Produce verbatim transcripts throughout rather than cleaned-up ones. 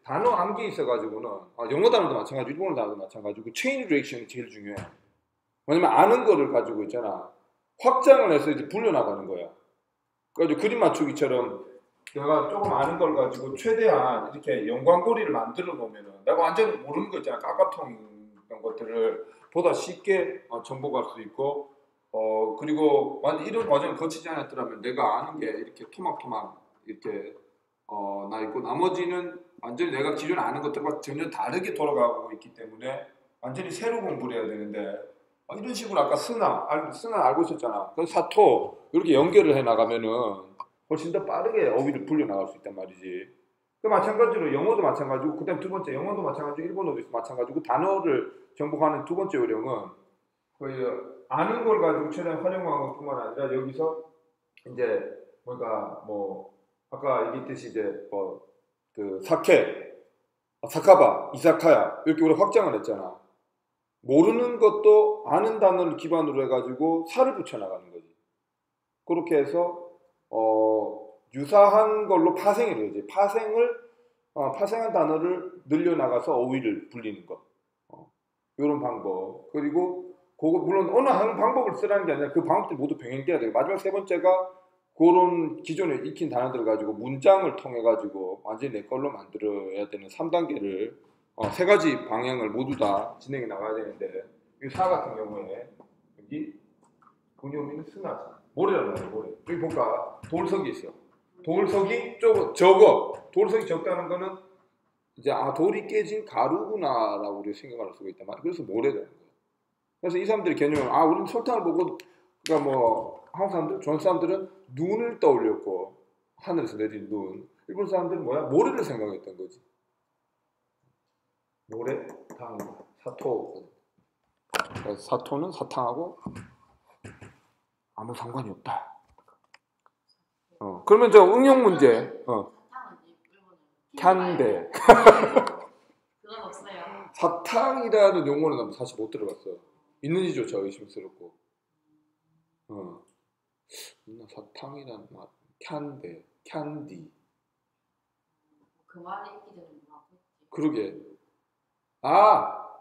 단어 암기에 있어가지고는 아, 영어 단어도 마찬가지고 일본어 단어도 마찬가지고 체인 리액션이 제일 중요해. 왜냐면 아는 거를 가지고 있잖아. 확장을 해서 이제 불려나가는 거야. 그래서 그림 맞추기처럼 내가 조금 아는 걸 가지고 최대한 이렇게 연관고리를 만들어 놓으면은 내가 완전 모르는 거 있잖아. 까까통 이런 것들을 보다 쉽게 어, 정복할 수 있고 어 그리고 완전 이런 과정을 거치지 않았더라면 내가 아는 게 이렇게 토막토막 이렇게 어, 나 있고 나머지는 완전히 내가 기존에 아는 것들과 전혀 다르게 돌아가고 있기 때문에 완전히 새로 공부를 해야 되는데 어, 이런 식으로 아까 스나, 알, 스나 알고 있었잖아. 그 사토 이렇게 연결을 해 나가면은 훨씬 더 빠르게 어휘를 불려 나갈 수 있단 말이지. 그 마찬가지로 영어도 마찬가지고 그다음 두 번째 영어도 마찬가지고 일본어도 마찬가지고 단어를 정복하는 두 번째 요령은 그 아는 걸 가지고 최대한 활용하는 것뿐만 아니라 여기서 이제 뭔가 뭐 아까 얘기했듯이 이제 뭐 그 사케, 사카바, 이사카야 이렇게 우리 확장을 했잖아. 모르는 것도 아는 단어를 기반으로 해가지고 살을 붙여 나가는 거지. 그렇게 해서 어 유사한 걸로 파생을 해야지. 파생을 어, 파생한 단어를 늘려 나가서 어휘를 불리는 것. 어, 이런 방법. 그리고 그거 물론 어느 한 방법을 쓰라는 게 아니라 그 방법들이 모두 병행돼야 돼요. 마지막 세 번째가 그런 기존에 익힌 단어들을 가지고 문장을 통해 가지고 완전히 내 걸로 만들어야 되는 삼 단계를 어, 세 가지 방향을 모두 다 진행해 나가야 되는데 이 사 같은 경우에 여기 근요미는 스나지 모래라는 거예요. 모래. 여기 보니까 돌석이 있어. 돌석이 적, 적어. 돌석이 적다는 거는 이제 아 돌이 깨진 가루구나라고 우리가 생각할 수가 있단 말이야. 그래서 모래라는 거예요. 그래서 이 사람들의 개념은 아 우리는 설탕을 보고 그러니까 뭐 한국 사람들, 중국 사람들은 눈을 떠올렸고 하늘에서 내린 눈. 일본 사람들은 뭐야? 모래를 생각했던 거지. 모래, 당, 사토. 그래서 사토는 사탕하고 아무 상관이 없다. 어 그러면 저 응용 문제. 어. 캔데. 그건 없어요. 사탕이라는 용어는 난 사실 못 들어봤어. 있는지조차 의심스럽고. 어. 사탕이란 말. 캔데, 캔디. 그 말이 있기 전에 뭐라고 했지? 그러게. 아,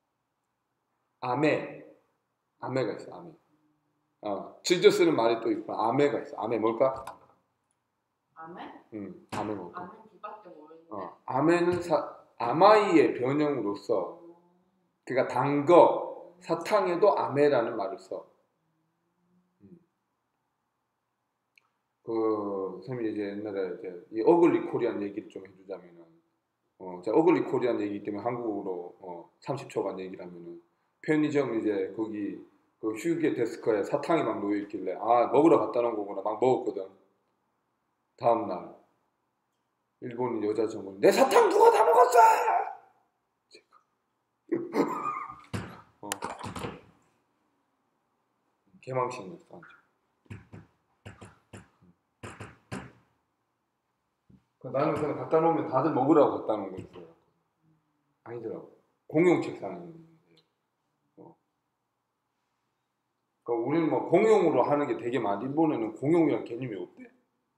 아메. 아메가 있어. 아메. 어, 즐겨 쓰는 말이 또 있고 아메가 있어. 아메 뭘까? 아메? 응, 아메 뭘까? 아메 뒤밖에 모르는데. 어, 아메는 사, 아마이의 변형으로서 그러니까 단 거, 사탕에도 아메라는 말을 써. 음. 그 선생님이 이제 옛날에 이제 이 어글리 코리안 얘기를 좀 해주자면은, 어, 자 어글리 코리안 얘기 때문에 한국어로 어, 삼십 초간 얘기를 하면은 편의점 이제 거기 그 휴게 데스크에 사탕이 막 놓여 있길래 아 먹으러 갔다 놓은 거구나 막 먹었거든. 다음 날 일본 여자 정원 내 사탕 누가 다 먹었어? 어. 개망신이었어. 나는 그냥 갖다 놓으면 다들 먹으라고 갖다 놓은 거였어요. 아니더라고. 공용 책상에 있는데. 어. 그러니까 우리는 뭐 공용으로 하는 게 되게 많아. 일본에는 공용이라는 개념이 없대.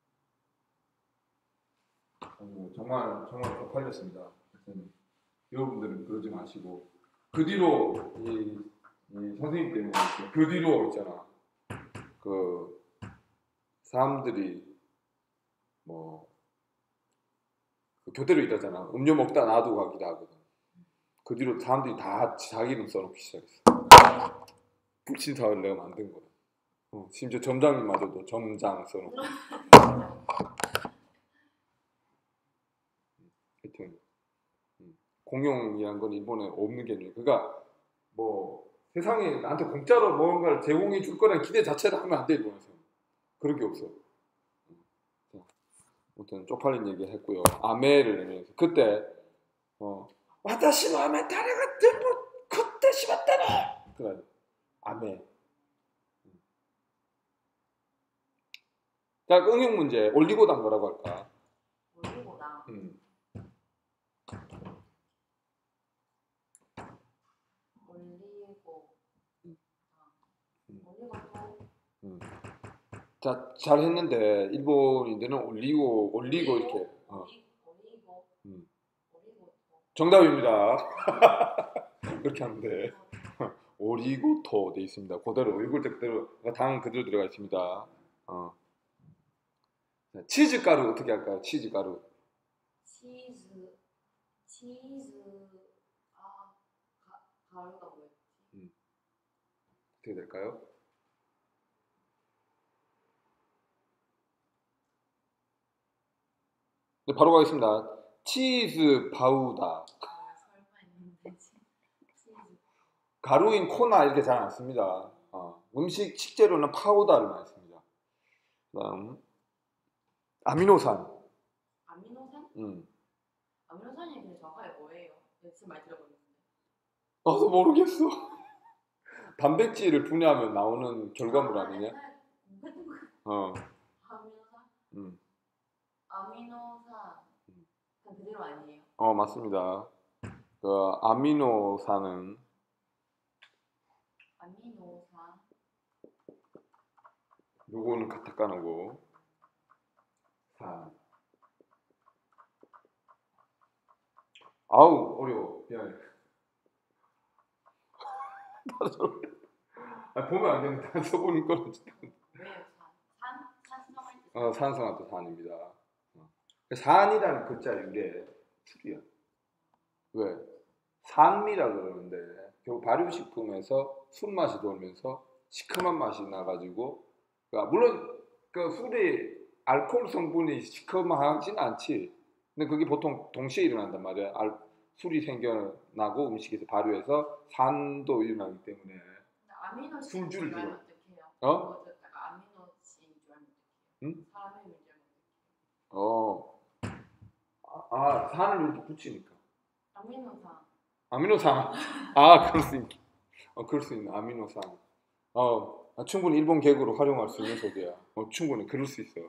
어, 정말 정말 쪽팔렸습니다. 여러분들은 그러지 마시고 그 뒤로 이, 이 선생님 때문에 그 뒤로 있잖아. 그 사람들이 뭐 그 교대로 있다잖아. 음료 먹다 놔두고 가기도 하거든. 그 뒤로 사람들이 다 자기 이름 써놓기 시작했어. 불친사를 내가 만든 거야. 어, 심지어 점장님마저도 점장 써놓고. 하여튼 음, 공용이란 건 일본에 없는 개념이야. 그러니까 뭐 세상에 나한테 공짜로 뭔가를 제공해 줄 거라는 기대 자체를 하면 안 돼. 일본에서 그런 게 없어. 아무튼 쪽팔린 얘기 했고요. 아메를 내면서 그때 어 와타시노 아메 다레가 전부 그때 심었다네. 그래 아메. 자 응용 문제 올리고당 뭐라고 할까? 올리고당. 음. 올리고. 음. 올리고. 음. 자 잘했는데 일본인들은 올리고 올리고 이렇게. 어. 올리고. 음. 올리고. 정답입니다. 그렇게 하면 돼. 오리고토 돼 있습니다. 그대로 읽을 때 그대로 당 그대로 들어가 있습니다. 어. 치즈 가루 어떻게 할까요? 치즈 가루. 치즈 치즈 아 가, 가루가 뭐였지? 음. 어떻게 될까요? 네, 바로 가겠습니다. 치즈 파우더. 아, 설마 있는데 치- 치즈 가루인 코나 이렇게 잘 안 씁니다. 어. 음식 식재료는 파우더를 많이 씁니다. 그다음 아미노산. 아미노산? 음. 아미노산이 근데 정확하게 뭐예요? 내가 진짜 많이 들어봤는데. 나도 모르겠어. 단백질을 분해하면 나오는 결과물 아, 아니냐? 옛날에 공부했던 거 어. 아미노산? 음. 아미노산 음. 그냥 그대로 아니에요? 어, 맞습니다. 그 아미노산은 아미노산 요거는 카타카나고 산. 아우 어려워. 미안해. 아, 보면 안 되는데 안 써보는 거는 진짜. 왜요? 산? 산? 산성할 때 어, 산성한테 산입니다. 어. 산이라는 글자 유래 술이야. 왜? 산미라 그러는데 결국 발효식품에서 술맛이 돌면서 시큼한 맛이 나가지고 그러니까 물론 그 술이 알코올 성분이 시큼하진 않지. 근데 그게 보통 동시에 일어난단 말이야. 알, 술이 생겨나고 음식에서 발효해서 산도 일어나기 때문에 근데 아미노신 술주를 줄 알면 들어. 어떡해요? 어? 그거 듣다가 아미노신 줄 알면 어떡해요? 응? 사람의 문제 알면 어떡해요? 어. 아, 아, 산을 이렇게 붙이니까. 아미노산 아미노산. 아, 그럴 수 있, 어, 그럴 수 있는 아미노산. 어, 아, 충분히 일본 개그로 활용할 수 있는 소재야. 어, 충분히 그럴 수 있어.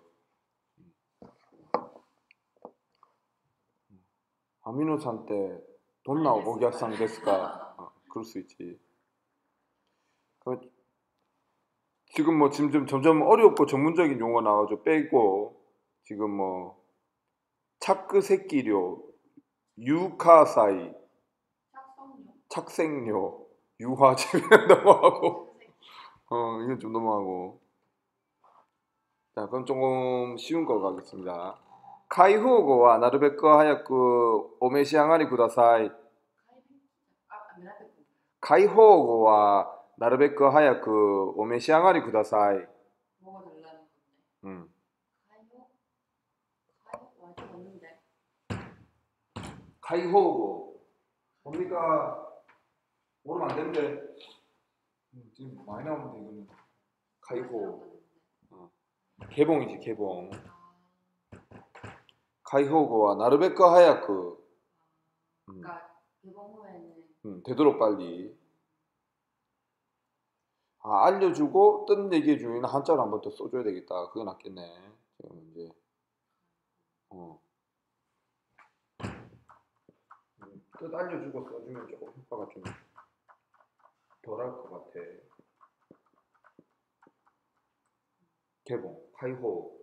아미노산 때 돈나 오기야상 데스까? 어, 그럴 수 있지. 그, 지금 뭐 지금 좀 점점 어렵고 전문적인 용어 나와서 빼고 지금 뭐 차크새끼료, 유카사이, 착성요? 착색료, 유화제 넘어가고 어 이건 좀 넘어가고 자 그럼 조금 쉬운 거 가겠습니다. 카이후고와 나르베크 하야쿠 오메시아가리 구다사이. 아, 미나페 카이호고와 나르베크 하야쿠 오메시아가리 구다사이. 뭐가 달라는 건데? 음. 카이오? 카이오? 완전 없는데. 카이호고 뭡니까? 모르면 안 되는데 음, 지금 많이 나오는데 이거는 카이호 어. 개봉이지 개봉. 카이호고와 나르베크 하야쿠 음. 그러니까 개봉 후에는 음, 되도록 빨리 아, 알려주고 뜬 얘기 중에는 한자로 한 번 더 써줘야 되겠다. 그게 낫겠네. 지금 이제 어. 음, 뜻 알려주고 써주면 조금 효과가 좀 덜할 것 같아. 개봉, 카이호.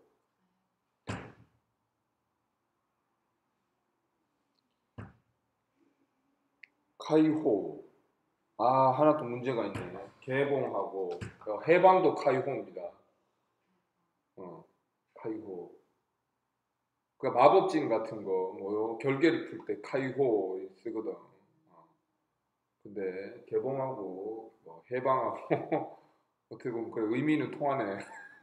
카이호. 아, 하나 더 문제가 있네. 개봉하고 어, 해방도 카이호입니다. 어, 카이호. 그 마법진 같은 거, 뭐 결계를 풀 때 카이호 쓰거든. 어. 근데 개봉하고 뭐 해방하고 어떻게 보면 그 의미는 통하네.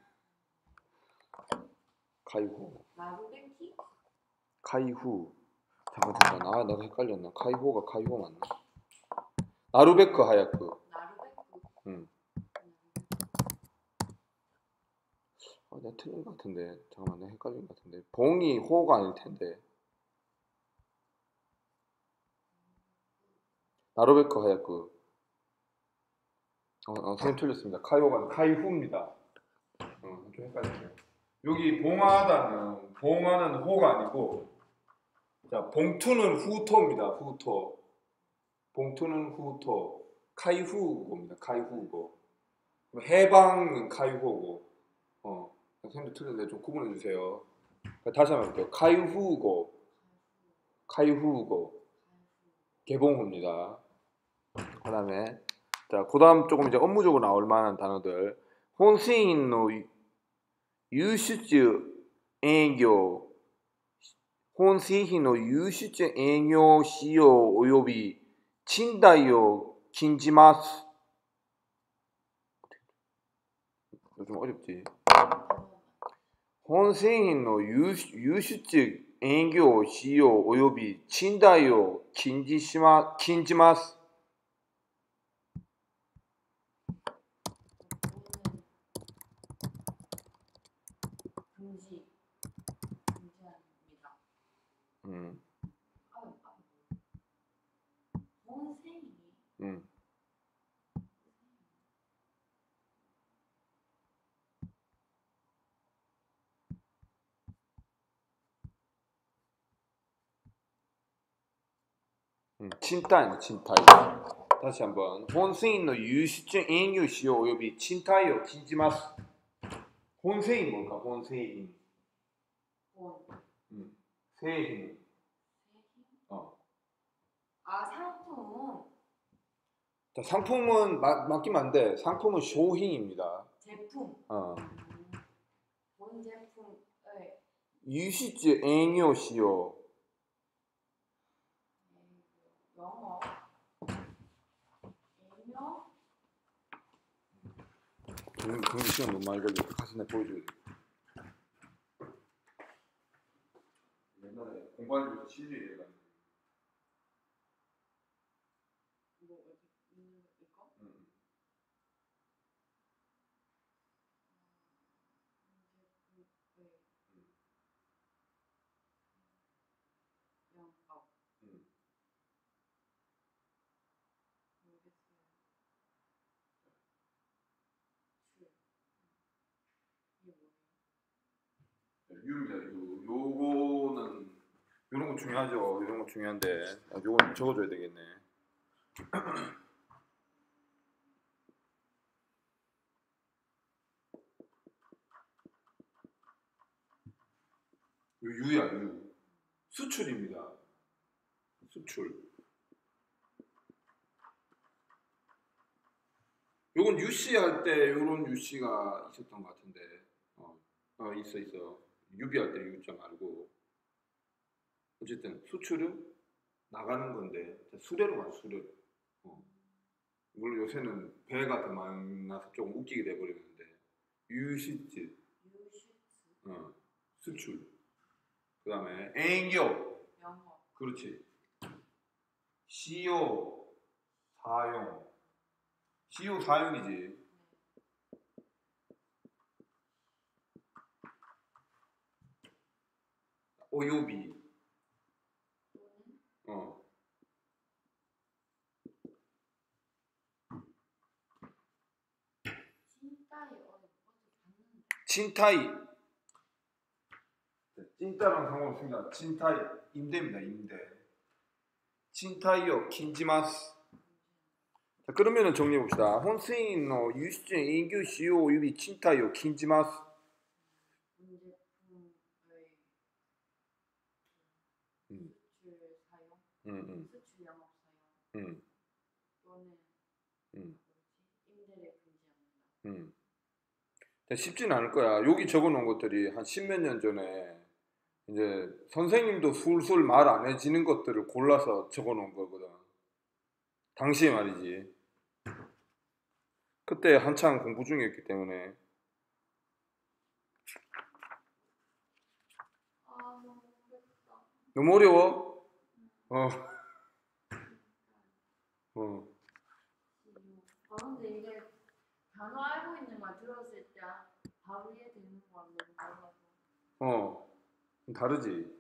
카이호. 나루베키? 카이후. 잠깐 잠깐. 아, 내가 헷갈렸나? 카이호가 카이호 맞나? 나루베크 하야크. 나루베크? 응. 아, 내가 틀린 것 같은데. 잠깐만, 내가 헷갈린 것 같은데. 봉이 호가 아닐 텐데. 나루베크 하야크. 어, 어, 선생님 틀렸습니다. 카이호가 아니라 카이후입니다. 어, 좀 헷갈렸어요. 여기 봉하다는 봉하는 호가 아니고 자 봉투는 후토입니다. 후토. 봉투는 후토. 카이후고입니다. 카이후고. 해방은 카이호고. 어, 선생님도 틀렸는데 좀 구분해 주세요. 다시 한번 할게요. 카이후고. 카이후고. 개봉호입니다. 그다음에 자, 그다음 조금 이제 업무적으로 나올 만한 단어들. 혼신의 유수주営業 本製品の輸出営業使用及び賃貸を禁じます。좀 어렵지. 本製品の輸出営業使用及び賃貸を禁じしま、禁じます。 금지 금지합니다. 음. 아유, 아유. 본생이 음. 음, 친타이, 친타이. 다시 한번. 본세인의 유수증営業使用及び賃貸を禁じます. 본세인 뭘까? 본세인. 본. 음. 세인. 세인? 어. 아, 상품. 자, 상품은 마, 맡기면 안 돼. 상품은 쇼hin입니다. 제품. 어. 음, 본 제품의 유수증営業使用. 영어.営業? 경기 시간 너무 많이 걸려. 가서 내가 보여줘야 돼. 옛날에 공부할 때 치즈 얘기가. 뭐 어디 있는 이거? 응. 영어. 응. 모르겠어요. 줄. 이게 뭐예요? 유입니다. 유. 요거는 이런 거 중요하죠. 이런 거 중요한데 아, 요건 적어줘야 되겠네. 요 유야 유. 수출입니다. 수출. 요건 유씨 할 때 요런 유씨가 있었던 것 같은데 어, 어 있어 있어. 유비 할 때 유자 말고 어쨌든 수출은 나가는 건데 수레로 가 수레로. 어. 물론 요새는 배가 더 많아서 조금 웃기게 돼버리는데 유시지. 유시츠. 어. 수출. 그 다음에営業. 영어. 그렇지. 시효 사용. 시효 사용이지. 오요비. 어. 신따이 어디 봤는데. 친타이. 찐따랑 상관없습니다. 친타이 임대입니다. 임대. 친타이요 긴지마스. 자, 그러면은 정리해 봅시다. 혼세인의 유수증営業使用及び賃貸を禁じます. 본 제품의 음. 수출 사용, 음, 음, 수출 영업 사용 음, 또는 음, 뭐지? 임대를 금지합니다. 음. 자, 쉽진 않을 거야. 여기 적어 놓은 것들이 한 십몇 년 전에 이제 선생님도 술술 말 안 해지는 것들을 골라서 적어 놓은 거거든. 당시에 말이지. 그때 한창 공부 중이었기 때문에. 아, 너무 어렵다. 너무 어려워? 어. 어. 아, 근데 이게 단어 알고 있는 말 들었을 때 바로 이해되는 거랑 너무 달라서. 어. 다르지.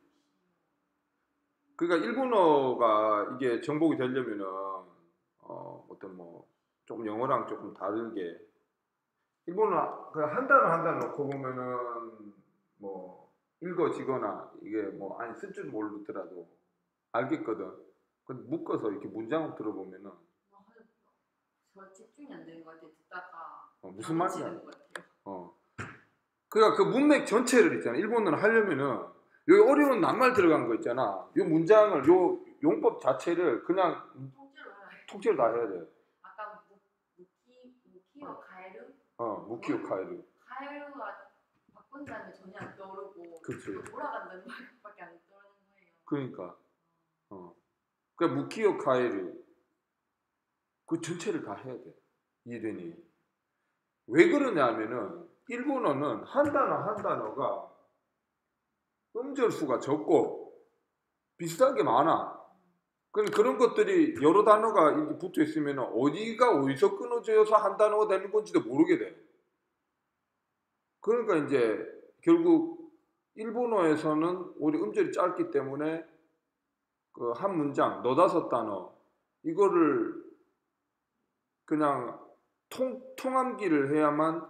그러니까 일본어가 이게 정복이 되려면은 어, 어떤 뭐 조금 영어랑 조금 다르게 일본어 그한 단어 한 단어 놓고 보면은 뭐 읽어지거나 이게 뭐 아니 쓸 줄 모르더라도 알겠거든. 근데 묶어서 이렇게 문장을 들어보면은 아, 저 집중이 안 되는 것 같아요. 듣다가 어, 무슨 말이야? 지는 것 같아요. 어. 그러니까 그 문맥 전체를 있잖아. 일본어를 하려면은 여기 어려운 낱말 들어간 거 있잖아. 요 문장을 요 용법 자체를 그냥 통째로 해야 돼. 통째로 다 해야 돼. 아까 무, 무키 무키오 가에루 어, 무키오 카에루. 가에루가 바꾼 다음에 전혀 안 떠오르고 그치. 돌아간다는 말밖에 안 떠오르는 거예요. 그러니까 어. 그러니까 무키오 카에루 그 전체를 다 해야 돼. 이해되니? 왜 그러냐면은 일본어는 한 단어 한 단어가 음절 수가 적고 비슷한 게 많아. 그러니까 그런 것들이 여러 단어가 이렇게 붙어 있으면 어디가 어디서 끊어져서 한 단어가 되는 건지도 모르게 돼. 그러니까 이제 결국 일본어에서는 우리 음절이 짧기 때문에 그 한 문장 너다섯 단어 이거를 그냥 통 통암기를 해야만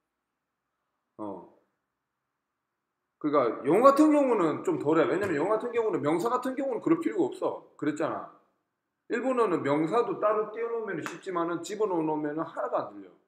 어 그러니까 영어 같은 경우는 좀 덜해. 왜냐면 영어 같은 경우는 명사 같은 경우는 그럴 필요가 없어. 그랬잖아. 일본어는 명사도 따로 띄워놓으면 쉽지만은 집어넣으면 하나도 안 들려.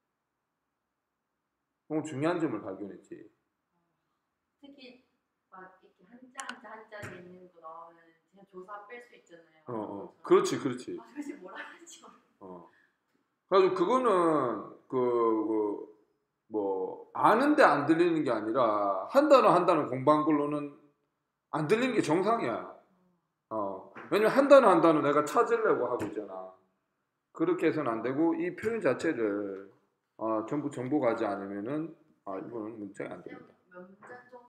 너무 중요한 점을 발견했지. 특히 막 이렇게 한자 한자 한자 있는 거 나오면 그냥 조사 뺄 수 있잖아요. 어, 어. 그렇지, 그렇지. 아, 도대체 뭐라 하지? 어. 그래서 그거는 그, 그, 뭐, 아는데 안 들리는 게 아니라 한 단어 한 단어 공부한 걸로는 안 들리는 게 정상이야. 어. 왜냐면 한 단어 한 단어 내가 찾으려고 하고 있잖아. 그렇게 해서는 안 되고 이 표현 자체를 어, 전부 정복하지 않으면은 아, 이거는 문제가 안 됩니다. 몇 문자 정도